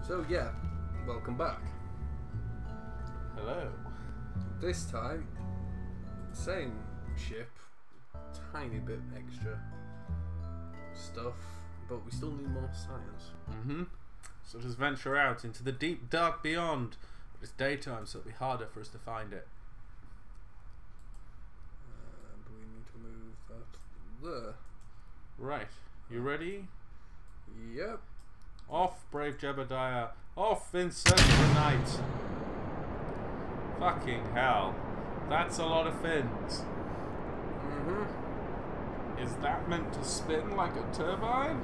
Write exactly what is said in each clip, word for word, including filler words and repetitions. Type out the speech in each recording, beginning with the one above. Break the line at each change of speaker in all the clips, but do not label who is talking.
So yeah, welcome back.
Hello.
This time, same ship, tiny bit extra stuff, but we still need more science.
Mm-hmm. So just venture out into the deep dark beyond. But it's daytime, so it'll be harder for us to find it.
And we need to move that there.
Right. You ready?
Yep.
Off, brave Jebediah. Off in search of the night. Fucking hell. That's a lot of fins.
Mm-hmm.
Is that meant to spin like a turbine?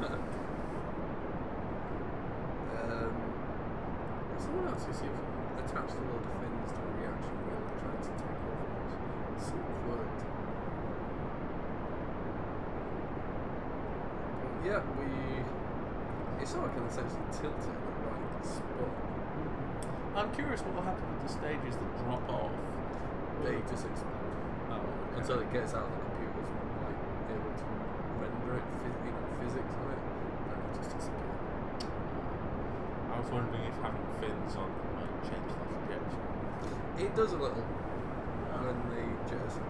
um, someone else you see attached a load of fins to a reaction wheel trying to take off. See if it worked. But yeah, we. It's so I can essentially tilt it at the right spot.
I'm curious what will happen with the stages that drop off.
They just explode.
Oh, okay.
Until it gets out of the computers and like able to render it, phys you know, physics on it, then it just disappears.
I was wondering if having fins on them might change the trajectory.
It does a little when they jettison.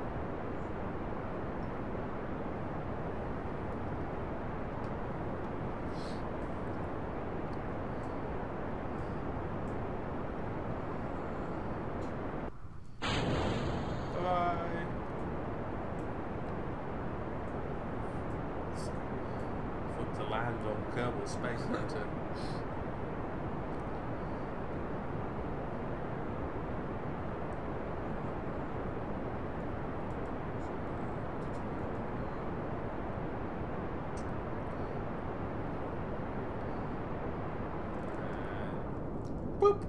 Space Hunter. Boop.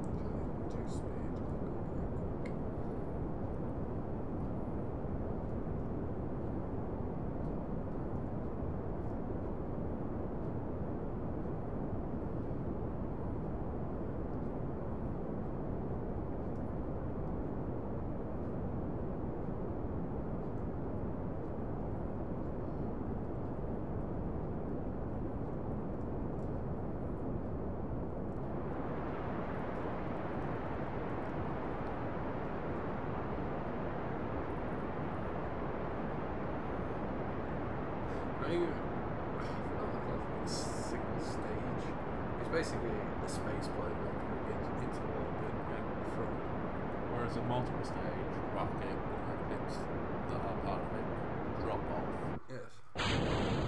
I mean, a single stage. It's basically a space plane that can get into orbit and from.
Whereas a multiple stage rocket would have bits that are part of it drop off.
Yes.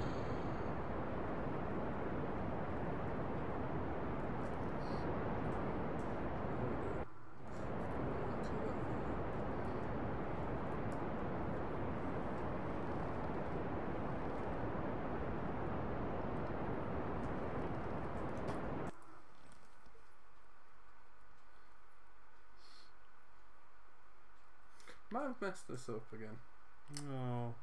Might have messed this up again.
No.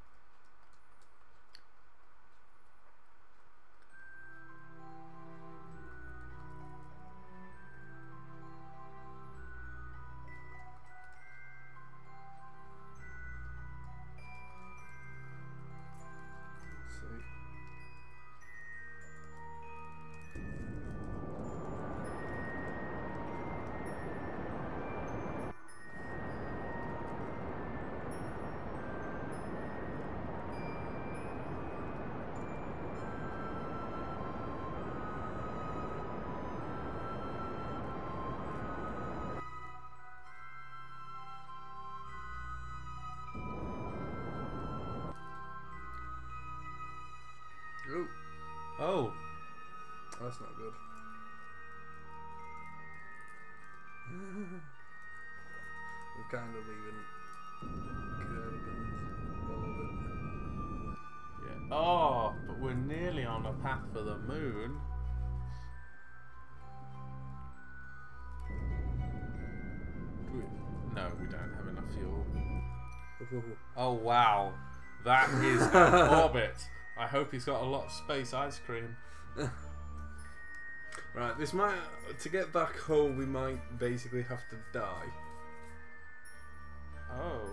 Let's see. Ooh.
Oh.
That's not good. We're kind of leaving Kerbin's orbit.
Yeah. Oh, but we're nearly on a path for the moon. Do we? No, we don't have enough fuel. Oh wow, that is an orbit. I hope he's got a lot of space ice cream.
Right, this might to get back home. We might basically have to die.
Oh.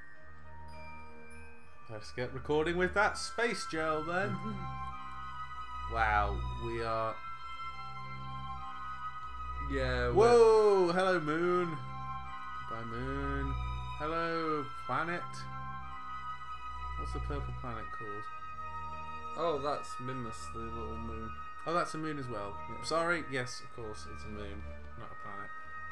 Let's get recording with that space gel then. Wow, we are
Yeah.
Whoa! Hello, moon. Goodbye, moon. Hello, planet. What's the purple planet called?
Oh, that's Mimas, the little moon.
Oh, that's a moon as well.
Yeah.
Sorry. Yes, of course, it's a moon, not a planet.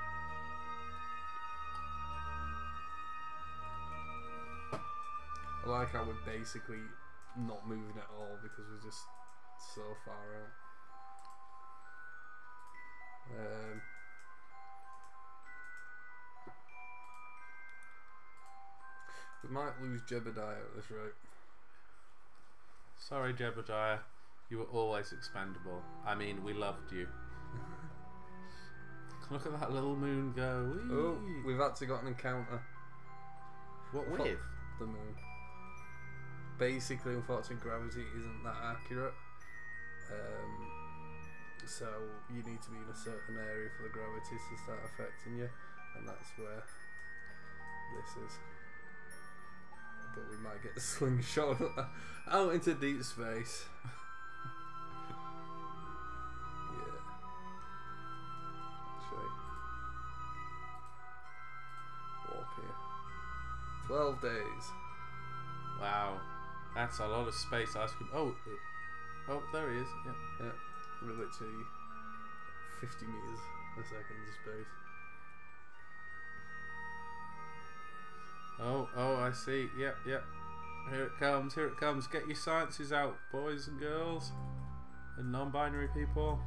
I like how we're basically not moving at all because we're just so far out. Um, we might lose Jebediah at this rate.
Sorry, Jebediah. You were always expendable. I mean, we loved you. Look at that little moon go. Whee!
Oh, we've actually got an encounter.
What with?
The moon. Basically, unfortunately, gravity isn't that accurate. Um, so you need to be in a certain area for the gravity to start affecting you, and that's where this is. But we might get the slingshot out into deep space. Yeah. Actually, warp here. Twelve days.
Wow, that's a lot of space ice cream. Oh, uh, oh, there he is. Yeah.
Yeah, we're literally fifty meters a second to space.
Oh, oh, I see. Yep, yep. Here it comes. Here it comes. Get your sciences out, boys and girls, and non-binary people.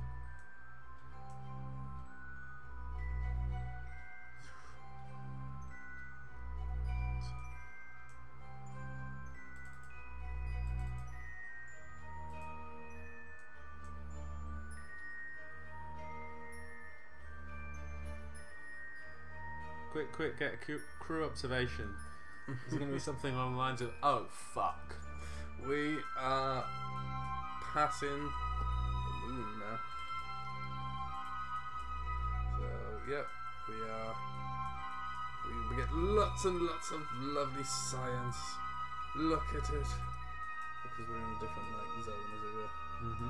Quick, quick, get a crew, crew observation. Is it going to be something along the lines of, oh, fuck.
We are passing the moon now. So, yep, we are. We, we get lots and lots of lovely science. Look at it. Because we're in a different like zone, as it were.
Mm-hmm.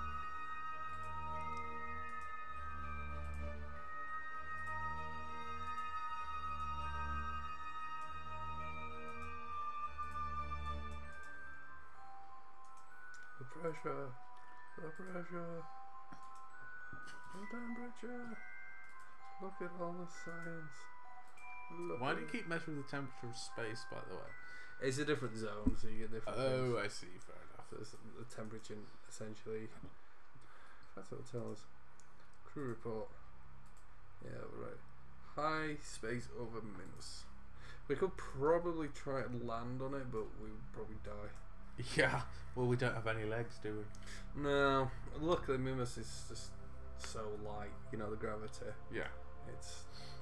The pressure, the pressure, the temperature. Look at all the science. Look
Why
at
do you
it.
keep measuring the temperature of space, by the way?
It's a different zone, so you get different things.
Oh, I see. Fair enough.
So it's the temperature, essentially. That's what it tells us. Crew report. Yeah, right. High space over Mimas. We could probably try to land on it, but we would probably die.
Yeah. Well, we don't have any legs, do we?
No. Luckily, Mimas is just so light. You know, the gravity.
Yeah.
It's.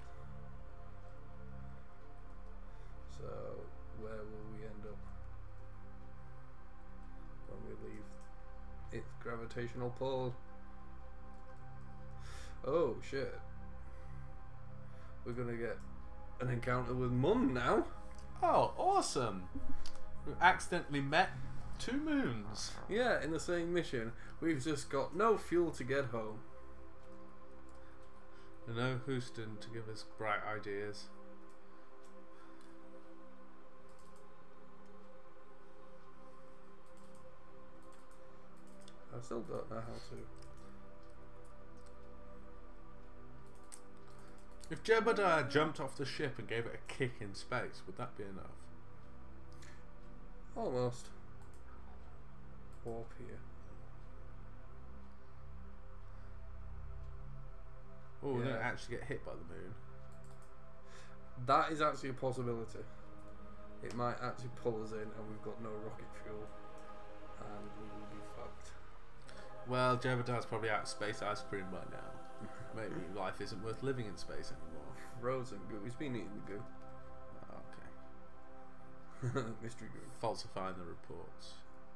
So, where will we end up when we leave its gravitational pull? Oh shit. We're gonna get an encounter with Mum now.
Oh, awesome! We accidentally met two moons.
Yeah, in the same mission. We've just got no fuel to get home.
And no Houston to give us bright ideas.
I still don't know how to.
If Jebediah jumped off the ship and gave it a kick in space, would that be enough?
Almost. Warp here.
Oh, we
Yeah.
don't actually get hit by the moon.
That is actually a possibility. It might actually pull us in and we've got no rocket fuel. And we will be fucked.
Well, Jebediah's probably out of space ice cream by now. Maybe life isn't worth living in space anymore.
Frozen goo. He's been eating the goo.
Okay.
Mystery goo.
Falsifying the reports.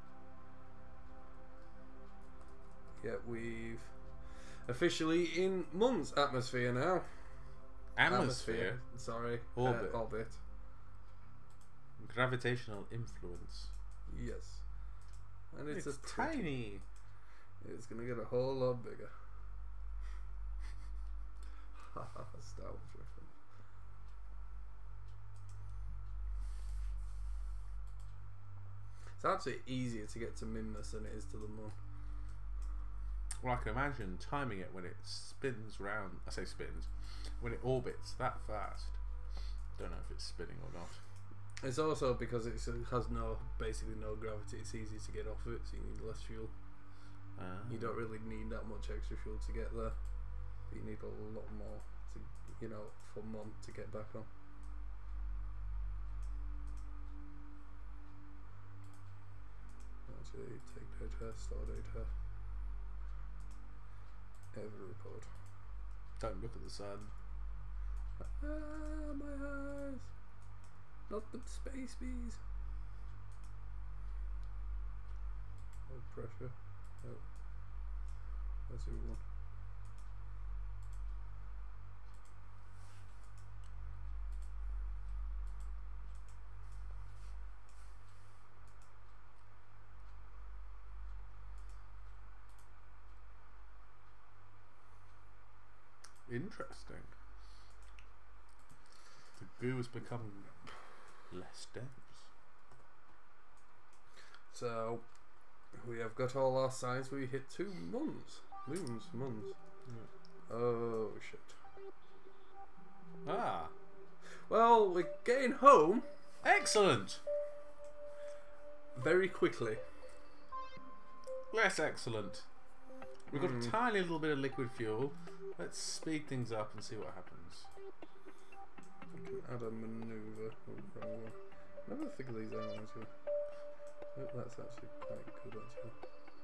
Yeah, we've officially in Mum's atmosphere now.
Atmosphere?
Sorry.
Orbit.
Uh, orbit.
Gravitational influence.
Yes. And it's,
It's
a pretty-
tiny.
It's gonna get a whole lot bigger. Star Wars reference. It's actually easier to get to Minmus than it is to the Moon.
Well, I can imagine timing it when it spins round. I say spins, when it orbits that fast. Don't know if it's spinning or not.
It's also because it's, it has no, basically no gravity. It's easy to get off it, so you need less fuel.
Uh,
You don't really need that much extra fuel to get there. But you need a lot more to, you know, for Mon to get back on. Actually, take data, store data. Every report.
Don't look at the sun.
Ah, my eyes! Not the space bees! Oh, pressure. Oh. That's everyone.
Interesting. The goo has become less dense.
So, we have got all our signs. We hit two moons. Moons, moons.
Yeah.
Oh, shit.
Ah,
Well, we're getting home
excellent.
very quickly.
Less excellent. We've got
Mm.
a tiny little bit of liquid fuel. Let's speed things up and see what happens.
We can add a maneuver. Oh, wrong one. Never figure these out actually. Oh, that's actually quite good actually.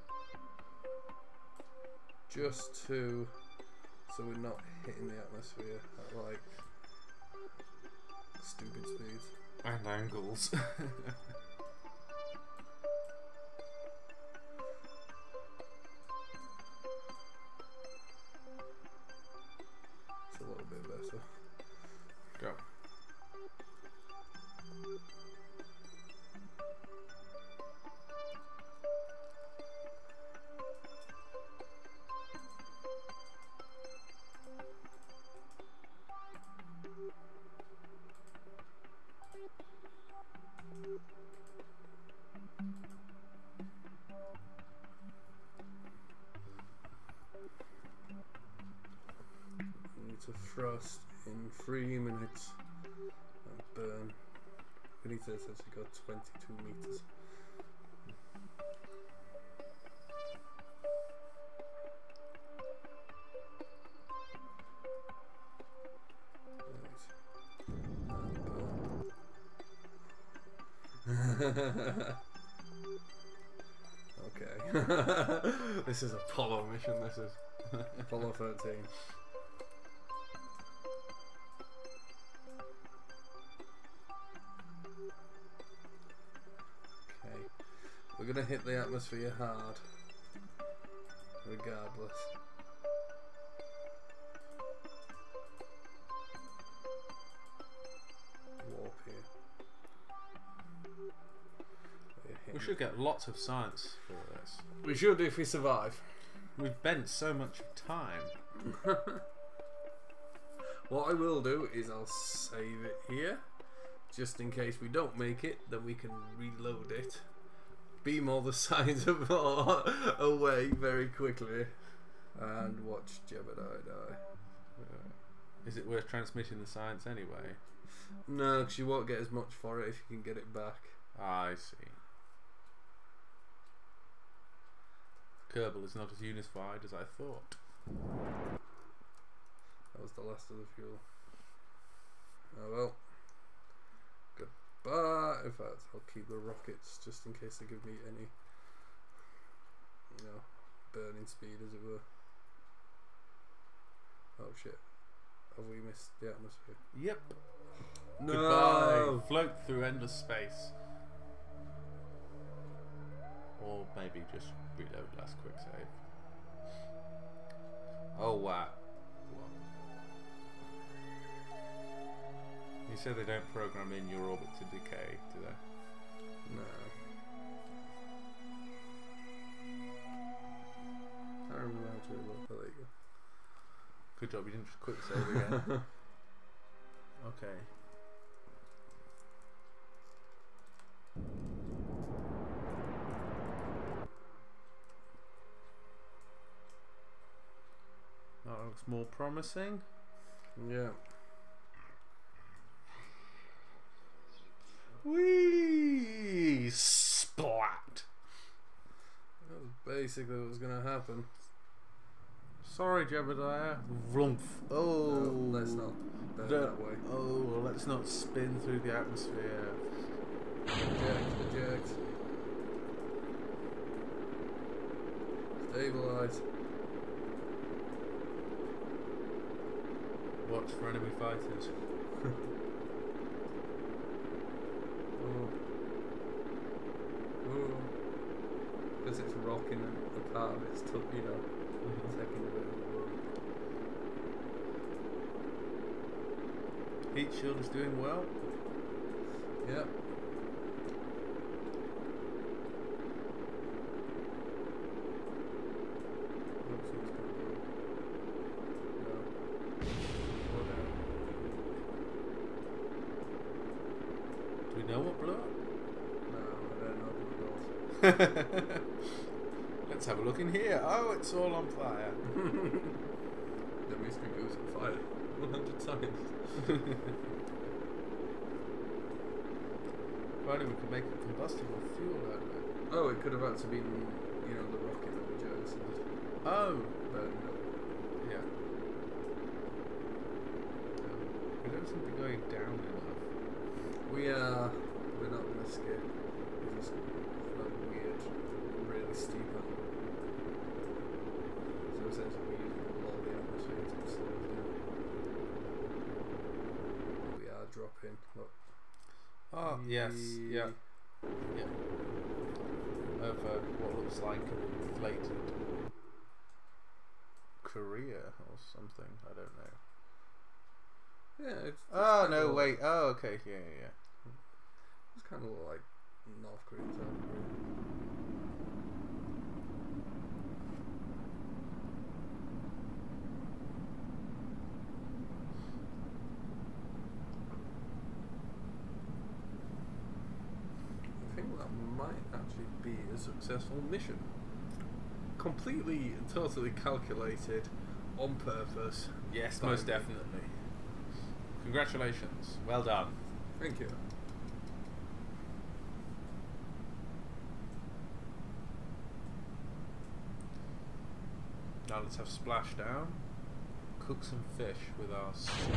Just to, so we're not hitting the atmosphere at like stupid speeds.
And angles.
It's a little bit better.
Go.
We need to thrust in three minutes and burn. We need to essentially go twenty-two meters. Okay. This is Apollo mission, this is. Apollo thirteen. Okay. We're gonna hit the atmosphere hard. Regardless. Warp here. We're
We
hitting-
should get lots of science for this.
We should if we survive.
We've bent so much time.
What I will do is I'll save it here, just in case we don't make it. Then we can reload it, beam all the signs of away very quickly, and watch Jebediah die.
Uh, is it worth transmitting the science anyway?
No, because you won't get as much for it if you can get it back.
Ah, I see. Kerbal is not as unified as I thought.
That was the last of the fuel. Oh well. Goodbye. In fact, I'll keep the rockets just in case they give me any, you know, burning speed, as it were. Oh shit. Have we missed the atmosphere?
Yep.
No!
Goodbye. Float through endless space. Or maybe just reload last quick save. Oh wow. You said they don't program in your orbit to decay, do they?
No. I don't remember how to reload, but there you go.
Good job you didn't just quick save again. Okay. That looks more promising.
Yeah.
Whee! Splat!
That was basically what was going to happen.
Sorry, Jebediah. Vroomf. Oh,
no, let's not go that way.
Oh, let's not spin through the atmosphere.
Eject, eject. Stabilize.
Watch for enemy fighters.
Oh. Oh. Because it's rocking and a part of it's took, you know, mm-hmm. taking a bit of a run.
Heat shield is doing well.
Yep.
Know what blew up?
No, I don't know what it was.
Let's have a look in here. Oh, it's all on fire.
The mystery goes on fire one hundred times.
If only we could make a combustible fuel out of it.
Oh, it could have had to been, you know, the rocket that we jettisoned.
Oh,
but no.
Yeah. Um, we don't seem to be going down enough.
We are. We're not going to skip. We're just on a weird, really steep angle. So essentially, we're using all the atmosphere to slow us down. We are dropping. Look.
Oh yes, yeah, yeah. Over what looks like an inflated Korea or something. I don't know.
Yeah, it's, it's
oh no, wait. Oh, okay. Yeah, yeah, yeah.
It's kind of like North Korea, South Korea. I think that might actually be a successful mission. Completely and totally calculated, on purpose.
Yes, most definitely. Congratulations. Well done.
Thank you.
Now let's have splashdown. Cook some fish with our...
Should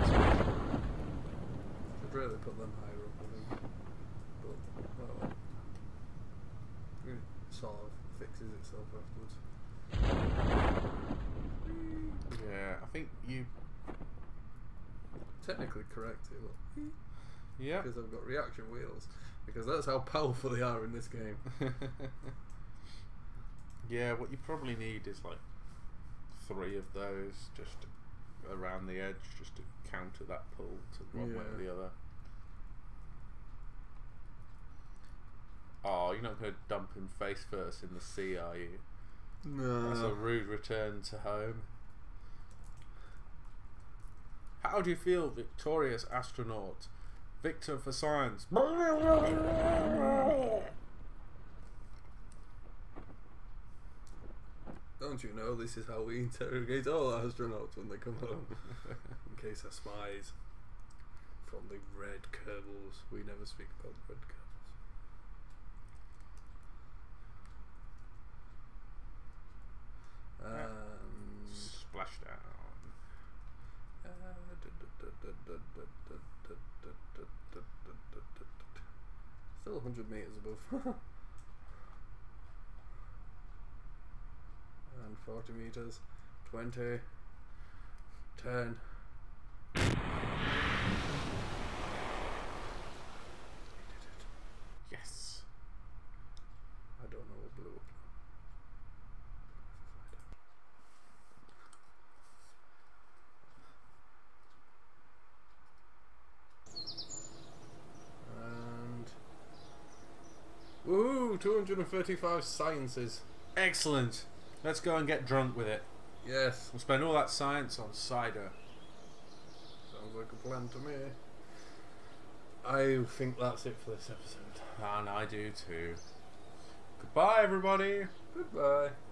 really put them higher up, I think. But, well, it sort of fixes itself afterwards.
Yeah, I think you...
Technically correct it, look.
Yeah.
Because I've got reaction wheels. Because that's how powerful they are in this game.
Yeah, what you probably need is like three of those just around the edge, just to counter that pull to one
yeah.
way or the other. Oh, you're not going to dump him face first in the sea, are you?
No.
That's a rude return to home. How do you feel, victorious astronaut? Victor for science.
Don't you know this is how we interrogate all astronauts when they come home? In case they're spies. From the red Kerbals. We never speak about the red Kerbals. Um,
Splashdown.
Still one hundred meters above. And forty meters. twenty. ten.
Yes.
I don't know what blew up. Woohoo! two hundred thirty-five sciences.
Excellent. Let's go and get drunk with it.
Yes.
We'll spend all that science on cider.
Sounds like a plan to me. I think that's it for this episode.
And I do too. Goodbye, everybody.
Goodbye.